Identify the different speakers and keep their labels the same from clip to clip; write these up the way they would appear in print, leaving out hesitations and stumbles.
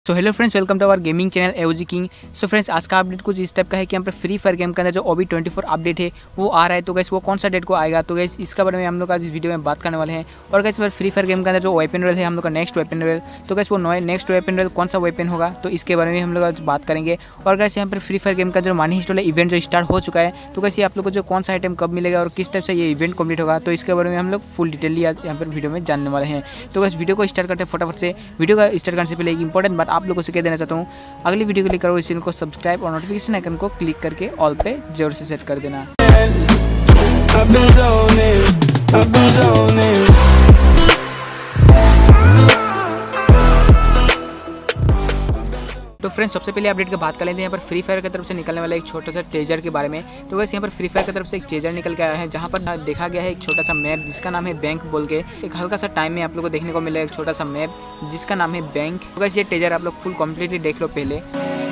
Speaker 1: So hello friends, welcome to our gaming channel AOG king. So friends, आज का update कुछ इस type का है कि यहाँ पर फ्री फायर गेम के अंदर जो OB24 अपडेट है वो आ रहा है। तो गैस वो कौन सा डेट को आएगा, तो गैस इसका बारे में हम लोग आज इस वीडियो में बात करने वाले हैं। और गैस फ्री फायर गेम के अंदर जो वेपन रोल है हम लोग का नेक्स्ट वेपन रोल, तो गैस वो नेक्स्ट वेपन रोल कौन सा वेपन होगा, तो इसके बारे में हम लोग आज बात करेंगे। और गैस यहाँ पर फ्री फायर गेम का जो मनी हिस्ट वाला इवेंट जो स्टार्ट हो चुका है, तो गैस ये आप लोग को जो कौन सा आइटम कब मिलेगा और किस टाइप से ये इवेंट कंप्लीट होगा, तो इसके बारे में हम लोग फुल डिटेल आज यहाँ पर वीडियो में जानने वाले हैं। तो गैस वीडियो को स्टार्ट करते हैं फटाफट से। वीडियो का स्टार्ट करने से पहले एक इंपॉर्टेंट बात आप लोगों से कह देना चाहता हूँ, अगली वीडियो के लिए करो इस चैनल को सब्सक्राइब और नोटिफिकेशन आइकन को क्लिक करके ऑल पे जरूर से सेट कर देना। तो फ्रेंड्स, सबसे पहले अपडेट की बात कर लेते हैं यहाँ पर फ्री फायर की तरफ से निकलने वाला एक छोटा सा टेजर के बारे में। तो वैसे यहाँ पर फ्री फायर की तरफ से एक टेजर निकल के आया है, जहाँ पर देखा गया है एक छोटा सा मैप जिसका नाम है बैंक बोल के। एक हल्का सा टाइम में आप लोग को देखने को मिलेगा एक छोटा सा मैप जिसका नाम है बैंक। तो वैसे ये टेजर आप लोग फुल कम्प्लीटली देख लो पहले।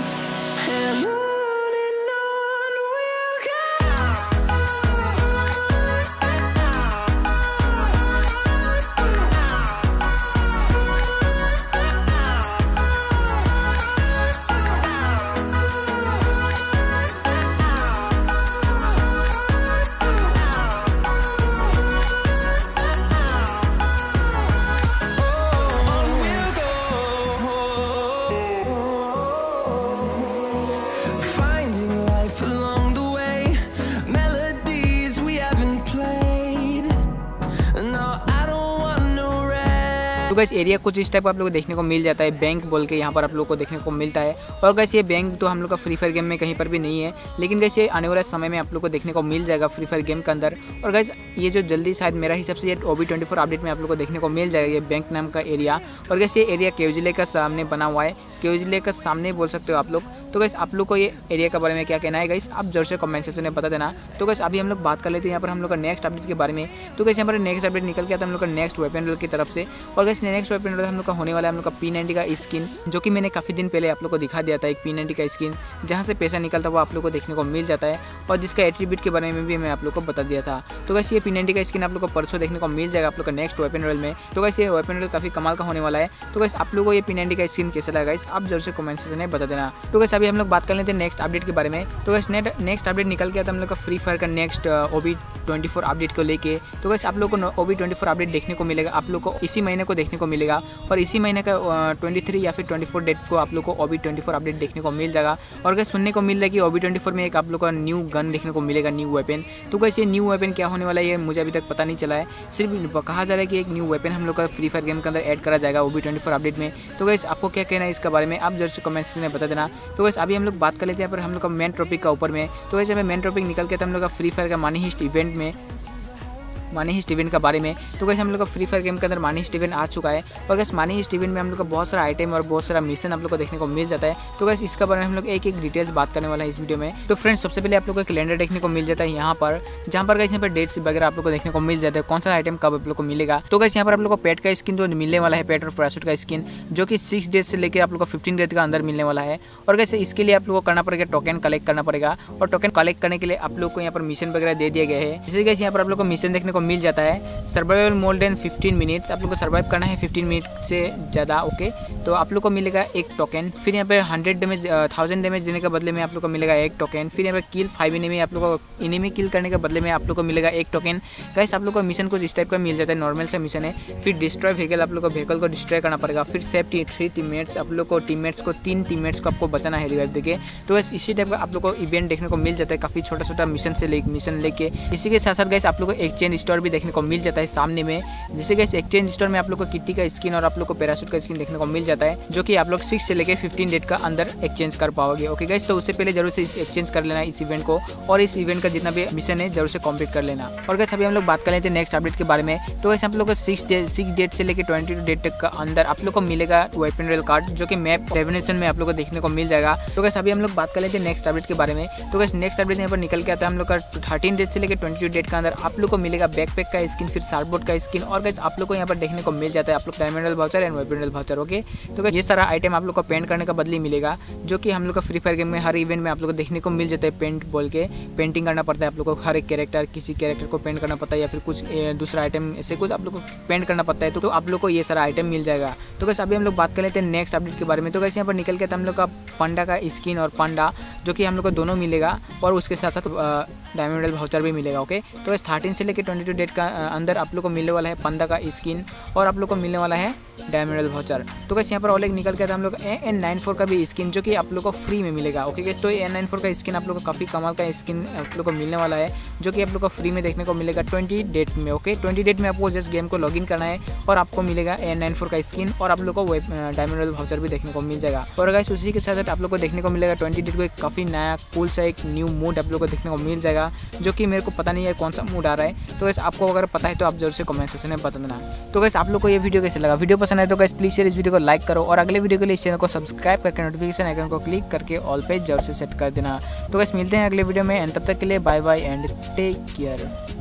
Speaker 1: तो गैस एरिया कुछ इस टाइप का आप लोग को देखने को मिल जाता है, बैंक बोल के यहाँ पर आप लोग को देखने को मिलता है। और गैस ये बैंक तो हम लोग का फ्री फायर गेम में कहीं पर भी नहीं है, लेकिन गैस ये आने वाले समय में आप लोग को देखने को मिल जाएगा फ्री फायर गेम के अंदर। और गैस ये जो जल्दी शायद मेरा हिसाब से ये OB24 अपडेट में आप लोग को देखने को मिल जाएगा ये बैंक नाम का एरिया। और गैस ये एरिया केओजिले का सामने बना हुआ है, केओजिले का सामने बोल सकते हो आप लोग। तो गैस आप लोग को ये एरिया के बारे में क्या कहना है गैस, आप जरूर से कमेंट सेक्शन में बता देना। तो गैस अभी हम लोग बात कर लेते हैं यहाँ पर हम लोग का नेक्स्ट अपडेट के बारे में। तो गैस यहाँ पर नेक्स्ट अपडेट निकल के आता है हम लोग का नेक्स्ट वेपन रोल की तरफ से। और गैस नेक्स्ट वेपन रोल हम लोग का होने वाला है हम लोग का P90 का स्किन, जो कि मैंने काफ़ी दिन पहले आप लोग को दिखा दिया था। एक P90 का स्किन जहाँ से पैसा निकलता है वो आप लोग को देखने को मिल जाता है, और जिसका एट्रीब्यूट के बारे में भी मैं आप लोग को बता दिया था। तो गैस ये P90 का स्किन आप लोग को परसों देखने को मिल जाएगा आप लोग का नेक्स्ट वेपन रोल में। तो गैस ये वेपन रोल काफ़ी कमाल का होने वाला है। तो गैस आप लोग को ये P90 का स्किन कैसा लगा गैस, आप जरूर से कमेंट सेक्शन में बता देना। तो गैस अभी हम लोग बात कर लेते हैं नेक्स्ट अपडेट के बारे में। तो गैस नेक्स्ट अपडेट निकल गया था हम लोग का फ्री फायर का नेक्स्ट OB24 अपडेट को लेके। तो गैस आप लोग को OB24 अपडेट देखने को मिलेगा, आप लोग को इसी महीने को देखने को मिलेगा। और इसी महीने का 23 या फिर 24 डेट को आप लोग को OB24 अपडेट देखने को मिल जाएगा। और गैस सुनने को मिल रहा है कि OB24 में एक आप लोग का न्यू गन देखने को मिलेगा, न्यू वेपन। तो गैस ये न्यू वेपन क्या होने वाला है ये मुझे अभी तक पता नहीं चला है, सिर्फ कहा जा रहा है कि एक न्यू वेपन हम लोग का फ्री फायर गेम के अंदर ऐड करा जाएगा OB24 अपडेट में। तो गैस आपको क्या कहना है इसके बारे में, आप जरूर से कमेंट सेक्शन में बता देना। तो गैस अभी हम लोग बात कर लेते हैं यहाँ पर हम लोग का मेन टॉपिक का ऊपर में। तो गैस हमें मेन टॉपिक निकल के था हम लोग का फ्री फायर का मनी हिस्ट इवेंट में, मनी हिस्ट इवेंट का बारे में। तो गैस हम लोग का फ्री फायर गेम के अंदर मनी हिस्ट इवेंट आ चुका है। और गैस मनी हिस्ट इवेंट में हम लोग का बहुत सारा आइटम और बहुत सारा मिशन आप लोग को देखने को मिल जाता है। तो गैस इसका बारे में हम लोग एक एक डिटेल्स बात करने वाला है इस वीडियो में। तो फ्रेंड्स, सबसे पहले आप लोग को कैलेंडर देखने को मिल जाता है यहाँ पर, जहाँ पर गैस यहाँ पर डेट्स वगैरह आप लोग को देखने को मिल जाता है, कौन सा आइटम कब आप लोग को मिलेगा। तो गैस यहाँ पर आप लोग को पेट का स्किन जो मिलने वाला है, पेट और पैराशूट का स्किन, जो कि 6 डेज से लेकर आप लोग को 15 डेज का अंदर मिलने वाला है। और गैस इसके लिए आप लोग को करना पड़ेगा, टोकन कलेक्ट करना पड़ेगा। और टोकन कलेक्ट करने के लिए आप लोग को यहाँ पर मिशन वगैरह दे दिया गया है। जैसे गैस यहाँ पर आप लोग को मिशन देखने को मिल जाता है, सर्वाइवल मोर देन 15 मिनट्स, आप लोग को सर्वाइव करना है 15 मिनट से ज़्यादा। ओके, तो आप लोग को मिलेगा एक टोकन। फिर यहाँ पे 1000 डैमेज देने के बदले में आप लोग को मिलेगा एक टोकन। फिर यहाँ पे किल 5 एनिमी, आप लोग को एनिमी किल करने के बदले में आप लोग को मिलेगा एक टोकन। गाइस आप लोग को मिशन कुछ इस टाइप का मिल जाता है, नॉर्मल सा मिशन है। फिर डिस्ट्रॉय व्हीकल, आप लोग को व्हीकल को डिस्ट्रॉय करना पड़ेगा। फिर सेफ 3 टीममेट्स, आप लोग को तीन टीममेट्स को आपको बचाना है रिवाइव देके। तो गाइस इसी टाइप का आप लोग को इवेंट देखने को मिल जाता है, काफ़ी छोटा छोटा मिशन लेके। इसी के साथ साथ गाइस आप लोग को एक्सचेंज स्टोर भी देखने को मिल जाता है सामने में। जैसे गैस एक्सचेंज स्टोर में आप लोग को किट्टी का स्किन और आप लोग को पैराशूट का स्किन देखने को मिल जाता है, जो कि आप लोग 6 से लेकर 15 डेट का अंदर एक्सचेंज कर पाओगे। ओके गैस, तो उससे पहले जरूर से इस एक्सचेंज कर लेना इस इवेंट को, और इस इवेंट का जितना भी मिशन है जरूर से कंप्लीट कर लेना। और गैस अभी हम लोग बात कर लेते हैं नेक्स्ट अपडेट के बारे में। तो गैस आप लोग को 6 डेट से लेकर 22 डेट तक का अंदर आप लोग को मिलेगा वेपन रोल कार्ड, जो कि मैप डेफिनेशन में आप लोग को देखने को मिल जाएगा। तो गैस अभी हम लोग बात कर लेते हैं नेक्स्ट अपडेट के बारे में। तो गैस नेक्स्ट अपडेट यहाँ पर निकल के आता है हम लोग का 13 डेट से लेकर 22 डेट के अंदर आप लोग को मिलेगा बैकपैक का स्किन, फिर शार्पबोर्ड का स्किन, और गाइस आप लोग को यहाँ पर देखने को मिल जाता है आप लोग diamond voucher and weapon voucher. Okay, तो गाइस ये सारा आइटम आप लोग को पेंट करने का बदली मिलेगा, जो कि हम लोग का फ्री फायर गेम में हर इवेंट में आप लोग को देखने को मिल जाता है। पेंट बोल के पेंटिंग करना पड़ता है आप लोग को, हर एक कैरेक्टर, किसी कैरेक्टर को पेंट करना पड़ता है, या फिर कुछ दूसरा आइटम ऐसे कुछ आप लोग को पेंट करना पड़ता है। तो आप लोग को ये सारा आइटम मिल जाएगा। तो गाइस अभी हम लोग बात कर लेते हैं नेक्स्ट अपडेट के बारे में। तो गाइस यहाँ पर निकल के हम लोग का पांडा का स्किन और पांडा, जो कि हम लोग को दोनों मिलेगा, और उसके साथ साथ डायमंड वाउचर भी मिलेगा। ओके, तो गाइस 13 से लेकर 22 डेट का अंदर आप लोग को मिलने वाला है पांडा का स्किन, और आप लोग को मिलने वाला है डायमंड वाउचर। तो गाइस यहाँ पर और एक निकल के हम लोग AN94 का भी स्किन, जो कि आप लोग को फ्री में मिलेगा। ओके गाइस, तो AN94 का स्किन आप लोग को काफ़ी कमाल का स्किन आप लोग को मिलने वाला है, जो कि आप लोग को फ्री में देखने को मिलेगा 20 डेट में। ओके, 20 डेट में आपको जस्ट गेम को लॉगिन करना है और आपको मिलेगा AN94 का स्किन, और आप लोग को डायमंड वाउचर भी देखने को मिल जाएगा। और गाइस उसी के साथ साथ आप लोग को देखने को मिलेगा 20 डेट को एक काफ़ी नया कूल सा एक न्यू मूड आप लोग को देखने को मिल जाएगा, जो कि मेरे को पता नहीं है कौन सा मूड आ रहा है। तो गाइस आपको अगर पता है तो आप जरूर से कमेंट सेक्शन में बता देना। तो गाइस आप लोग को ये वीडियो कैसे लगा? वीडियो पसंद है तो गाइस प्लीज इस वीडियो को लाइक करो, और अगले वीडियो के लिए इस चैनल को सब्सक्राइब करके नोटिफिकेशन आइकन को क्लिक करके ऑल पे जरूर से सेट कर देना। तो गाइस मिलते हैं अगले वीडियो में, एंड तब तक के लिए bye bye and take care.